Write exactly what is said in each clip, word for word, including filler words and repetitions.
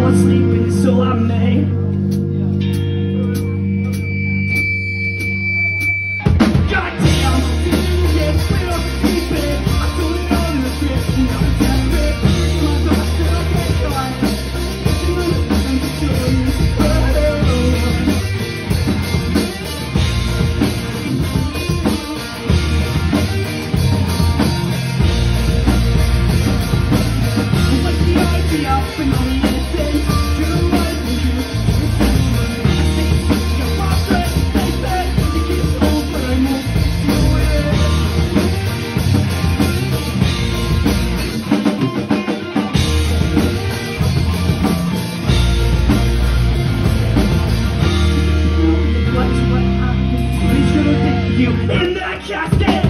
fall asleep and so I may. Goddamn, didn't get real sleeping. I threw it on the grip and now it's epic. My thoughts still get gone. Doing nothing to show you. What's the idea of an only anything? Do what you do. You in that casket.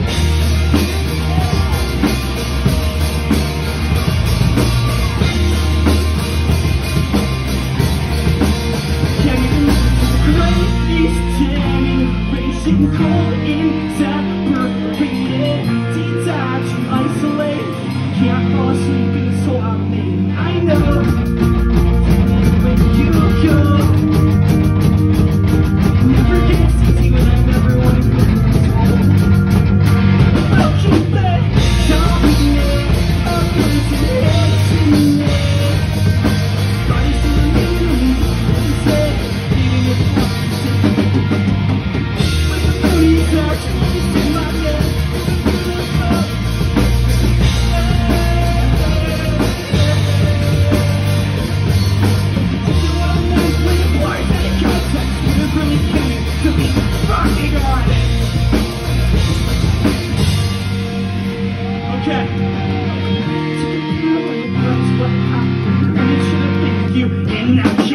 Great East generation cold in separated. Detached, isolated. Can't fall asleep and so I made. I know when you go. Never gets easy when I'm everyone who goes. I'll keep it dominant. I'll put it in it. Bodies to the moon. Say, leaving it with the moody touch in my head. Okay. What happened? I should have picked you in that